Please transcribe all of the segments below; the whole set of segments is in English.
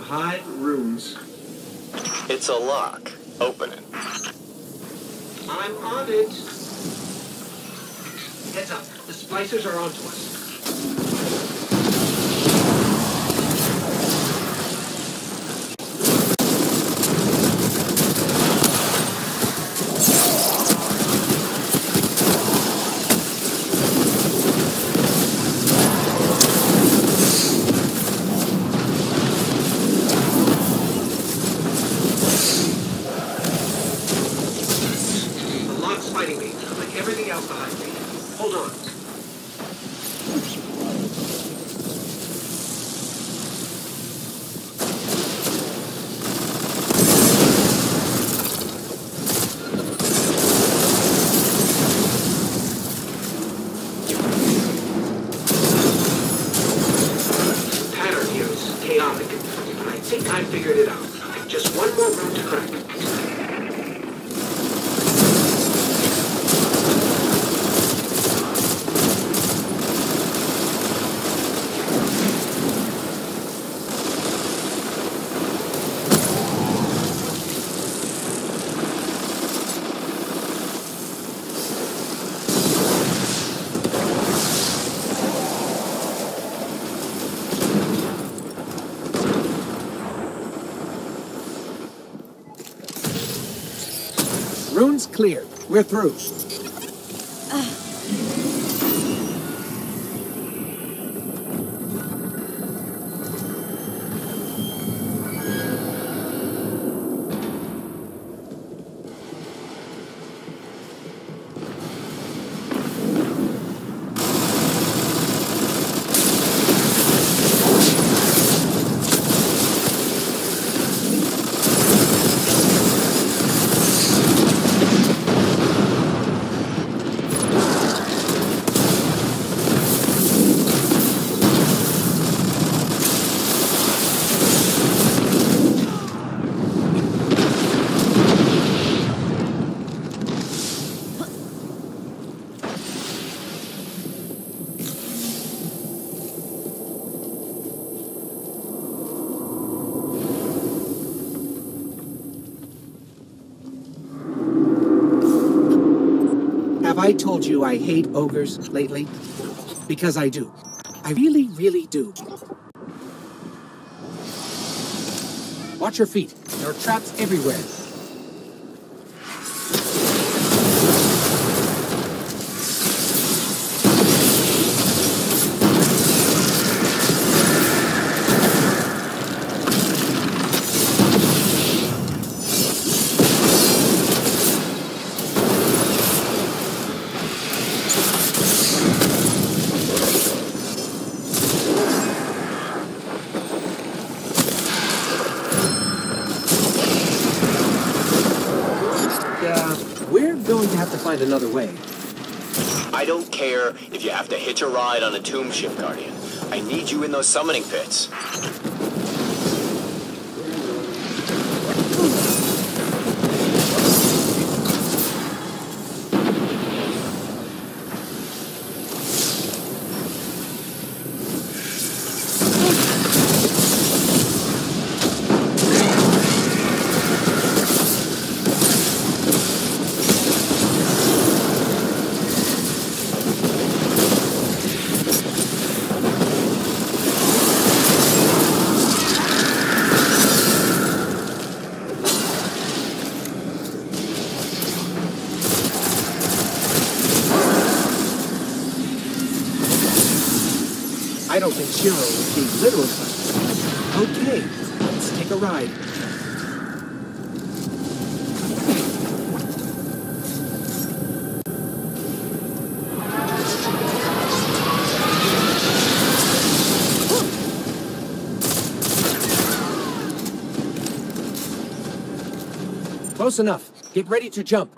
hide runes. It's a lock. Open it. I'm on it. Heads up. The splicers are onto us. Rune's clear. We're through. Have I told you I hate ogres lately? Because I do. I really, really do. Watch your feet. There are traps everywhere. Find another way. I don't care if you have to hitch a ride on a tomb ship, Guardian. I need you in those summoning pits. I don't think Shiro would be literal. Okay, let's take a ride. Close enough. Get ready to jump.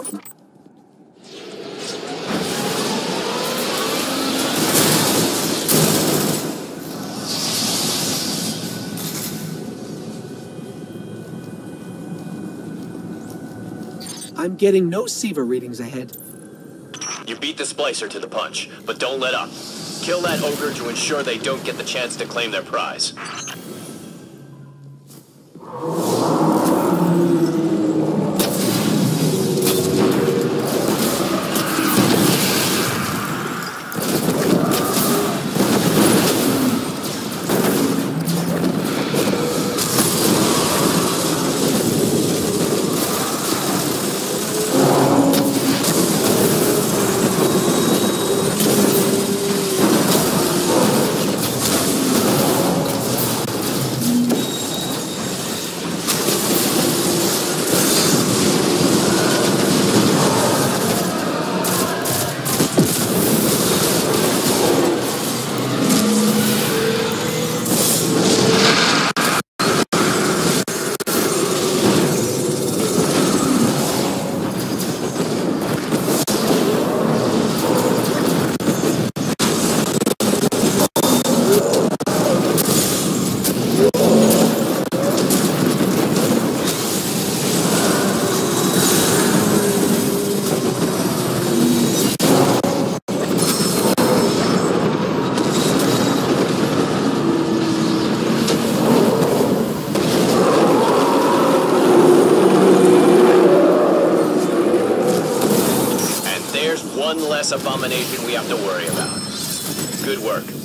I'm getting no SIVA readings ahead. You beat the splicer to the punch, but don't let up. Kill that ogre to ensure they don't get the chance to claim their prize. One less abomination we have to worry about. Good work.